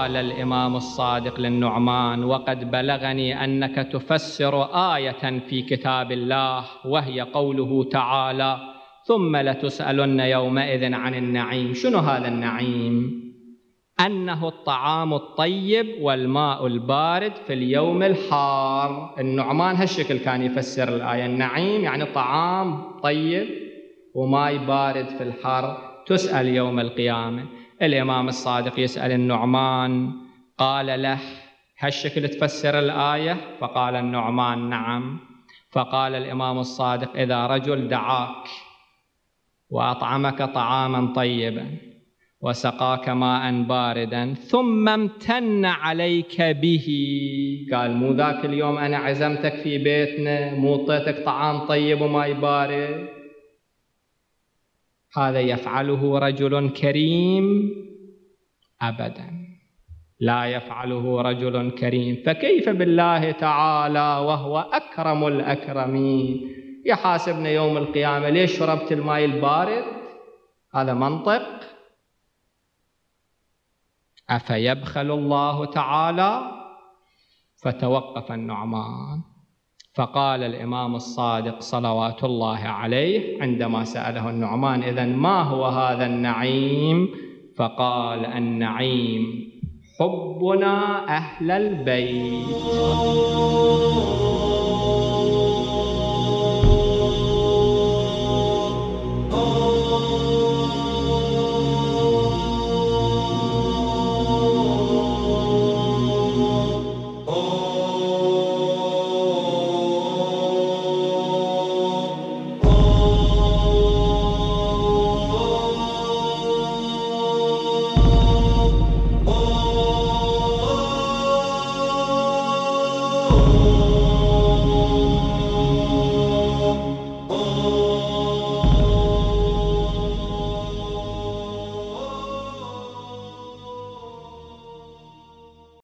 فقال الإمام الصادق للنعمان: وقد بلغني أنك تفسر آية في كتاب الله، وهي قوله تعالى: ثم لتسألن يومئذ عن النعيم. شنو هذا النعيم؟ أنه الطعام الطيب والماء البارد في اليوم الحار. النعمان هالشكل كان يفسر الآية: النعيم يعني طعام طيب وماء بارد في الحر، تسأل يوم القيامة. الإمام الصادق يسأل النعمان، قال له: هالشكل تفسر الآية؟ فقال النعمان: نعم. فقال الإمام الصادق: إذا رجل دعاك وأطعمك طعاما طيبا وسقاك ماء باردا ثم امتن عليك به، قال مو ذاك اليوم أنا عزمتك في بيتنا، مو اعطيتك طعام طيب وماء بارد، هذا يفعله رجل كريم؟ أبدا، لا يفعله رجل كريم. فكيف بالله تعالى وهو أكرم الأكرمين يحاسبنا يوم القيامة ليش شربت الماء البارد؟ هذا منطق؟ أفيبخل الله تعالى؟ فتوقف النعمان، فقال الإمام الصادق صلوات الله عليه عندما سأله النعمان: إذن ما هو هذا النعيم؟ فقال: النعيم حبنا أهل البيت.